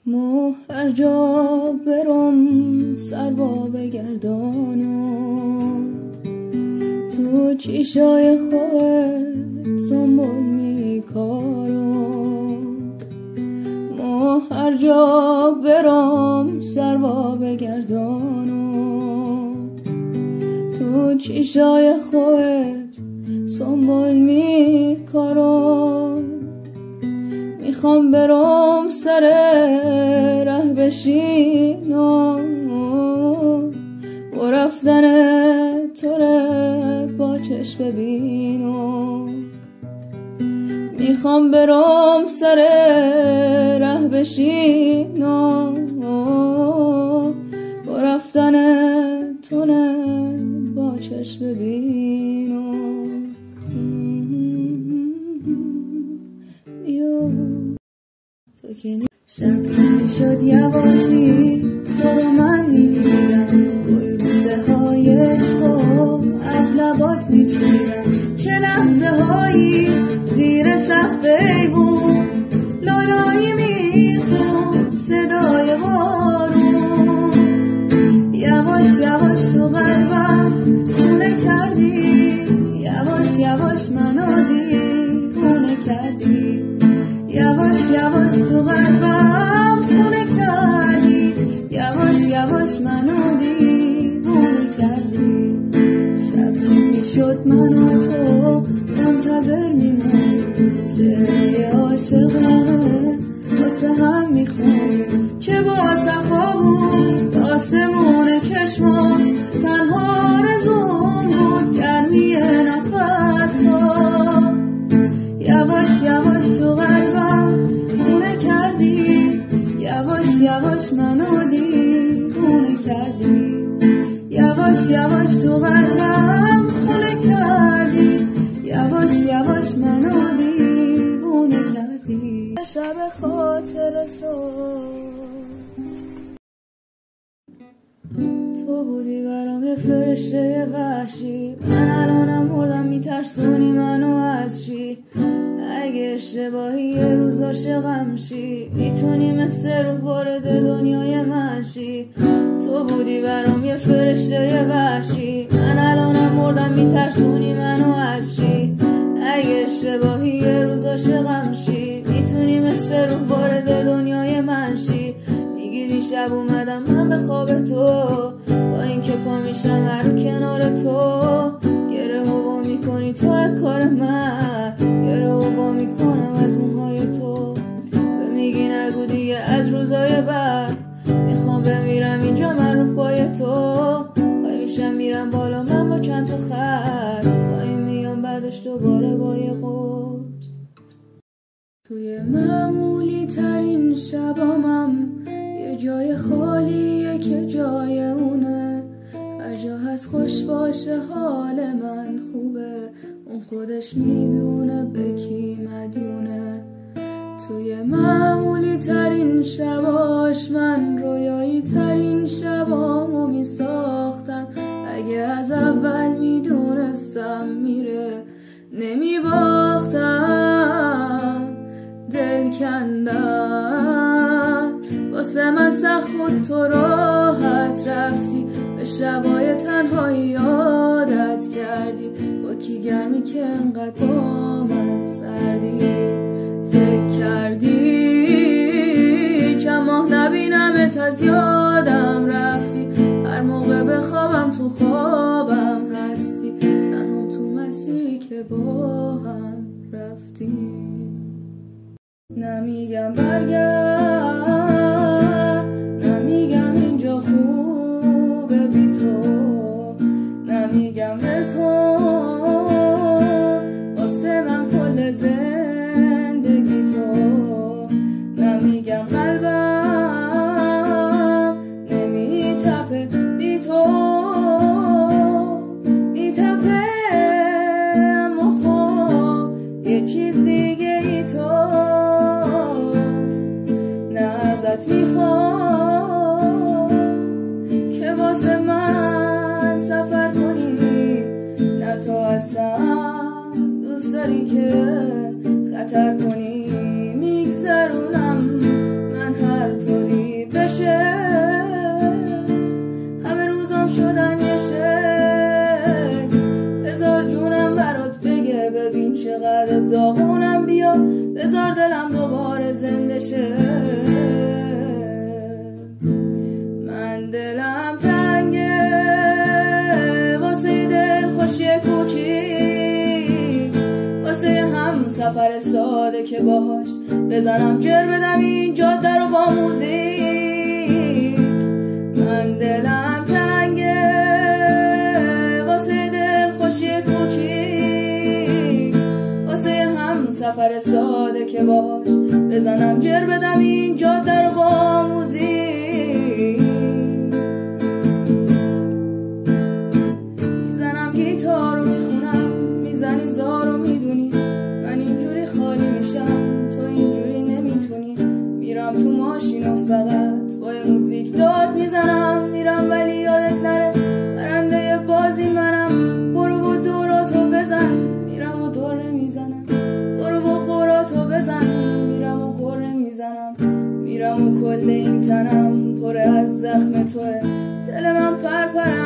ما هر جا برم سر با بگردانم، تو چیشای خود سنبول میکارم. ما هر جا برم سر با بگردانم، تو چیشای خود سنبول میکارم. میخوام برم سر ره بشینم و رفتن تو رو با چشم ببینم. میخوام برم سر ره بشینم و رفتن تو رو با چشم ببینم. شب که میشد یواشی تو رو من میدیدم، گلبوسه های عشقو از لبات میچیدم. چه لحظه هایی زیر سقف ایوون لالایی میخوند صدای بارون. یواش یواش تو قلبم خونه کردی، یواش یواش منو دیوونه کردی. یواش یواش تو قلبم خونه کردی، یواش یواش منو دیوونه کردی. شب که میشد من و تو منتظر میمونیم، شعری عاشقانه واسه هم میخونیم. چه با صفا بود آسمون چشمات، تنها رزون بود گرمی نفسات. یواش یواش تو قلبم خونه کردی، یواش یواش منو دیوونه کردی. یواش یواش تو قلبم خونه کردی، یواش یواش منو دیوونه کردی. شب خاطر تو بودی برام یه فرشته وحشی، من الانم مردم میترسونی منو از چی؟ اگه اشتباهی یه روز عاشقم شی، میتونی مثل رو وارد دنیای من شی. تو بودی برام یه فرشته وحشی، من الانم مردم میترسونی منو از چی؟ اگه اشتباهی یه روز عاشقم شی، میتونی مثل رو وارد دنیای من شی. میگی دیشب اومدم من به خواب تو، با اینکه پا میشم هر کنار تو. گره هوا میکنی تو کار من، گره هوا میکنم از موهای تو. به میگی نگو دیگه از روزای بعد، میخوام بمیرم اینجا من رو پای تو. خواهی میشم میرم بالا من با چند تا خط، خواهی میام بعدش دوباره با یه قرص. توی معمولی ترین شبامم یه جای خالیه که جای اونه. هر جا هست خوش باشه حال من خوبه، اون خودش میدونه به کی مدیونه. توی معمولی ترین شباش من رویایی ترین شبامو میساختم. اگه از اول میدونستم میره نمیباختم. دل کندن واسه من سخت بود، تو راحت رفتی. به شبای تنهایی عادت کردی، با کی گرمی که انقدر با من سردی. فکر کردی چند ماه نبینمت از یادم رفتی، هر موقع بخوابم تو خوابم هستی. تنها تو مسیری که با هم رفتی. نمیگم برگرد، نمیگم اینجا خوبه بی تو، نمیگم ول کن واسه من کل زندگی تو. نمیگم قلبم نمیتپه بی تو، میتپه اما خب یه چیز دیگه ای تو. ازت میخوام که واسه من سفر کنی، نه تو اصلا دوست داری که خطر کنی. میگذرونم من هر طور دوباره زنده شه. من دلم تنگه واسه دل خوشی کوچیک، واسه هم سفر ساده که باهاش بزنم جر بدم این جاده رو با موزیک. من دلم تنگه واسه دل خوشی کوچیک، واسه هم سفر ساده که باهاش بزنم جر بدم این جاده رو با موزیک. میزنم گیتار رو میخونم، میزنی زار رو میدونی من اینجوری خالی میشم، تو اینجوری نمیتونی. میرم تو ماشین و فقط با موزیک داد میزنم، میرم ولی یادت نره برنده بازی منم. برو و دوراتو بزن، میرم و دوره میزنم. برو و قراتو بزن، میرم و قره میزنم. میرم و کل این تنم پر از زخم توه، دل من پرپرم